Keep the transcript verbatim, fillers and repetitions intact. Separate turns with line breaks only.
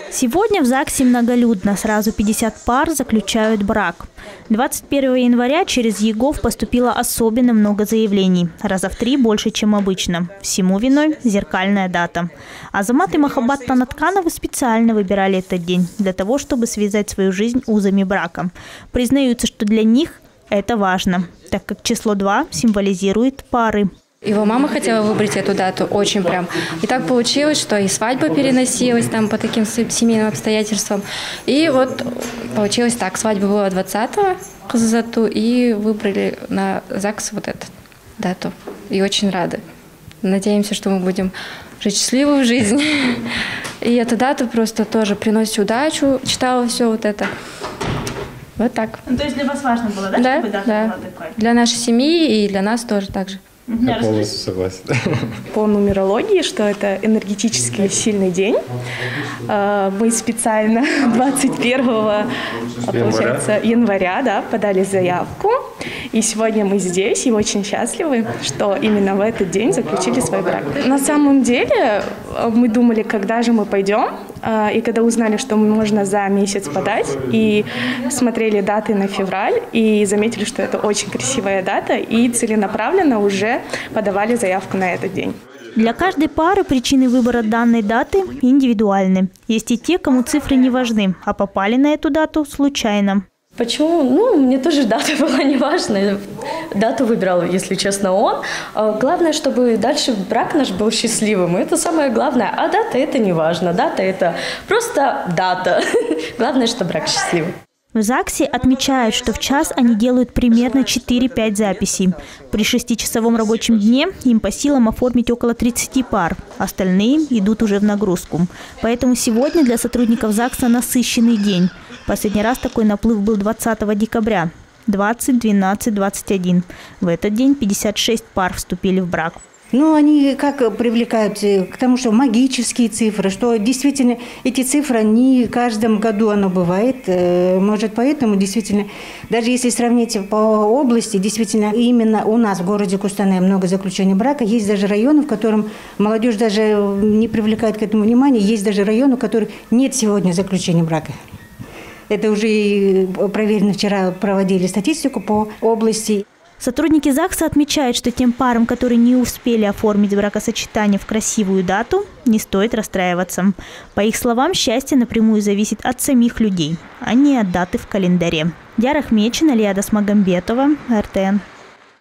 Сегодня в ЗАГСе многолюдно. Сразу пятьдесят пар заключают брак. двадцать первого января через ЕГОВ поступило особенно много заявлений. Раза в три больше, чем обычно. Всему виной зеркальная дата. Азамат и Махаббат Танаткановы специально выбирали этот день для того, чтобы связать свою жизнь узами брака. Признаются, что для них это важно, так как число два символизирует пары.
Его мама хотела выбрать эту дату очень прям. И так получилось, что и свадьба переносилась там по таким семейным обстоятельствам. И вот получилось так. Свадьба была двадцатого Казазату, и выбрали на ЗАГС вот эту дату. И очень рады. Надеемся, что мы будем жить счастливую жизнь. И эту дату просто тоже приносит удачу. Читала все вот это. Вот так.
Ну, то есть для вас важно было, да,
да
чтобы дата
да.
была такой?
Для нашей семьи и для нас тоже так же.
Я полностью согласен.
По нумерологии, что это энергетически сильный день. Мы специально двадцать первого получается, января да, подали заявку. И сегодня мы здесь и очень счастливы, что именно в этот день заключили свой брак. На самом деле мы думали, когда же мы пойдем. И когда узнали, что можно за месяц подать, и смотрели даты на февраль, и заметили, что это очень красивая дата, и целенаправленно уже подавали заявку на этот день.
Для каждой пары причины выбора данной даты индивидуальны. Есть и те, кому цифры не важны, а попали на эту дату случайно.
Почему? Ну, мне тоже дата была не важна. Дату выбирал, если честно, он. Главное, чтобы дальше брак наш был счастливым. Это самое главное. А дата – это не важно. Дата – это просто дата. Главное, что брак счастливый.
В ЗАГСе отмечают, что в час они делают примерно четыре-пять записей. При шестичасовом рабочем дне им по силам оформить около тридцати пар. Остальные идут уже в нагрузку. Поэтому сегодня для сотрудников ЗАГСа насыщенный день. Последний раз такой наплыв был двадцатого декабря. двадцать, двенадцать, двадцать один. В этот день пятьдесят шесть пар вступили в брак.
Ну, они как привлекают к тому, что магические цифры, что действительно эти цифры не в каждом году оно бывает. Может, поэтому действительно, даже если сравнить по области, действительно именно у нас в городе Кустанай много заключений брака. Есть даже районы, в котором молодежь даже не привлекает к этому внимания. Есть даже районы, в которых нет сегодня заключения брака. Это уже проверено, вчера проводили статистику по области.
Сотрудники ЗАГСа отмечают, что тем парам, которые не успели оформить бракосочетание в красивую дату, не стоит расстраиваться. По их словам, счастье напрямую зависит от самих людей, а не от даты в календаре. Диара Ахмедчина, Лиада Смагамбетова, эр тэ эн.